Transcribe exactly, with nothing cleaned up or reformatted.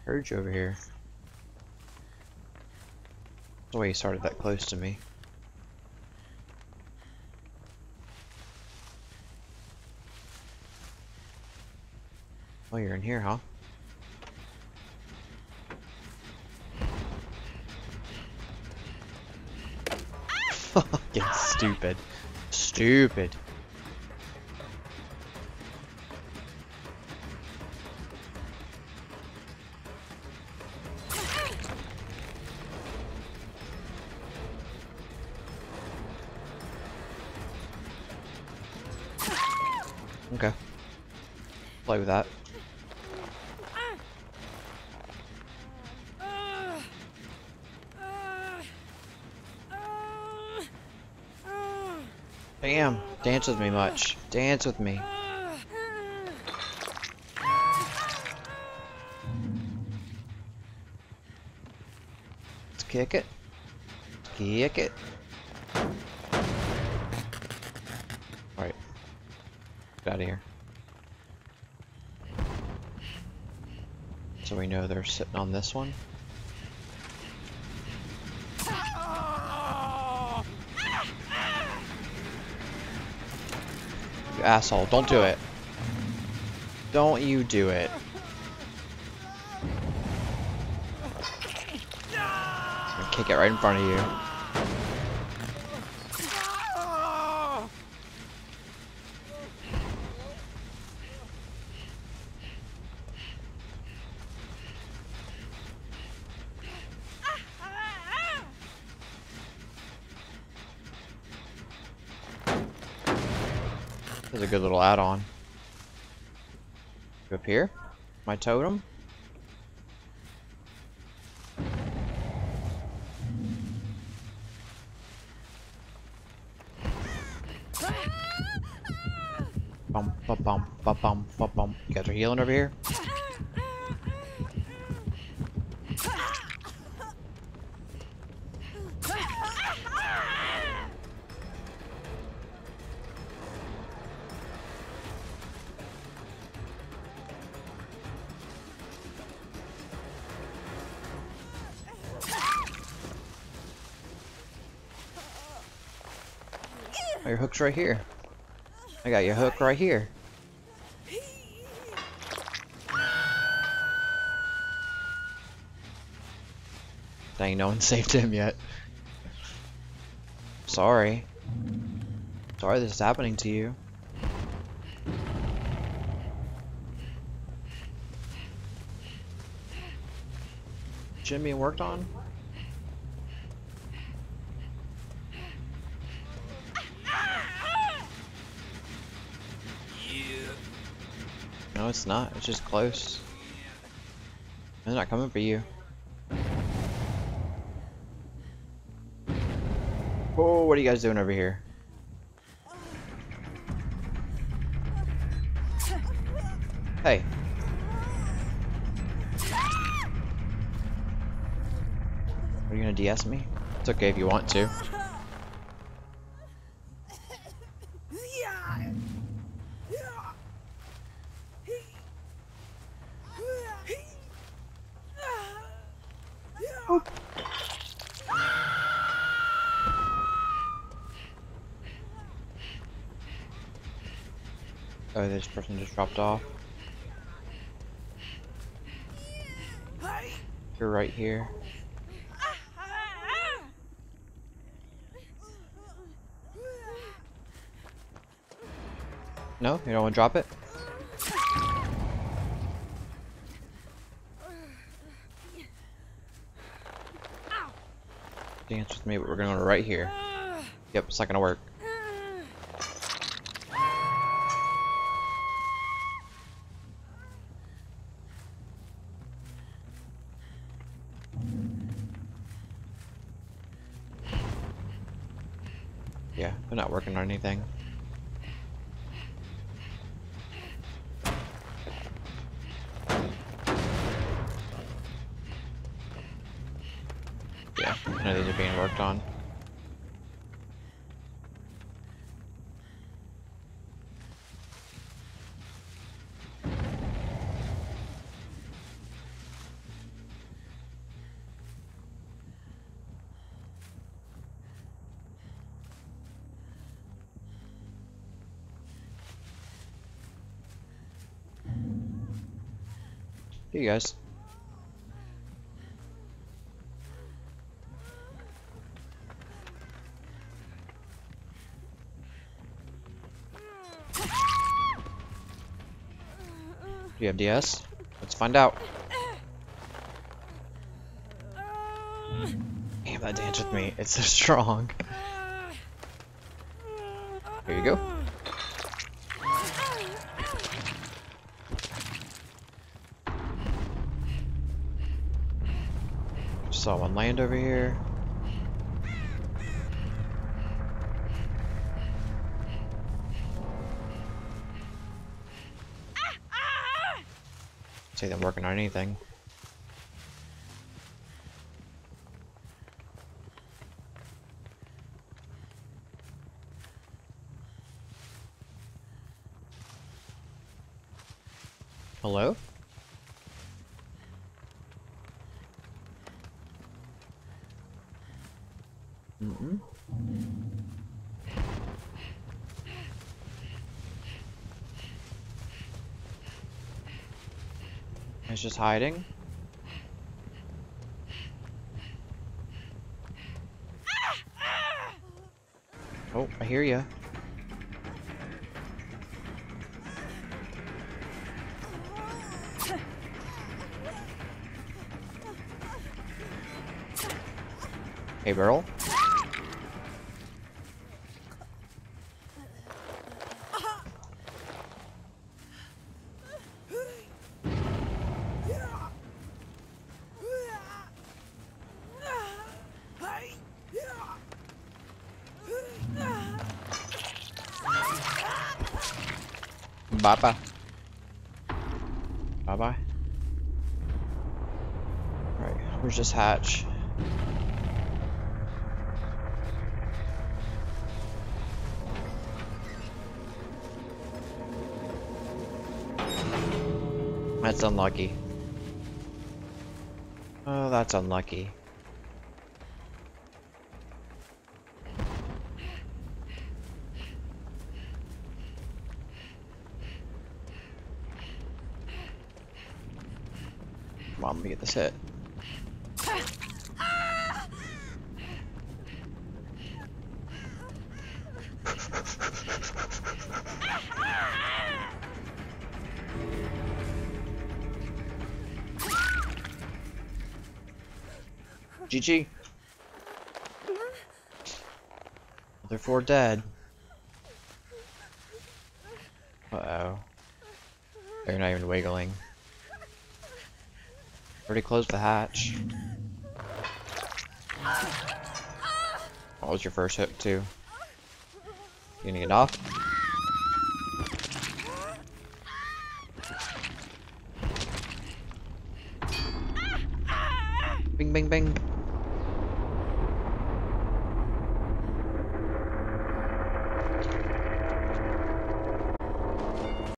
heard you over here. That's why you started that close to me. Oh, you're in here, huh? Fucking stupid. Stupid. Okay. Play with that. Damn, dance with me much. Dance with me. Let's kick it. Kick it. Alright. Get out of here. So we know they're sitting on this one. You asshole, don't do it. Don't you do it. I'm gonna kick it right in front of you. This is a good little add-on. Go up here. My totem. Bum bum bum bum bum bum bum. You guys are healing over here. Oh, your hook's right here. I got your hook right here. Dang, no one saved him yet. Sorry. Sorry this is happening to you. Shouldn't be worked on? No, it's not. It's just close. They're not coming for you. Oh, what are you guys doing over here? Hey. Are you gonna D S me? It's okay if you want to. Oh. Oh, this person just dropped off. You're right here. No? You don't want to drop it? Dance with me, but we're gonna go right here. Yep, it's not gonna work. Yeah, they're not working on anything. Yeah, none of these are being worked on. You guys. Do you have D S? Let's find out. Damn, that dance with me. It's so strong. Here you go. Saw one land over here. See them working on anything. Hello? Mm-mm. It's just hiding. Oh, I hear ya. Hey, Burl. Bye-bye. Bye-bye. Alright, where's this hatch? That's unlucky. Oh, that's unlucky. Come on, let me get this hit. G G. They're four dead. Uh-oh. They're not even wiggling. Already closed the hatch. What was your first hit too? You gonna get off? Bing, bing, bing.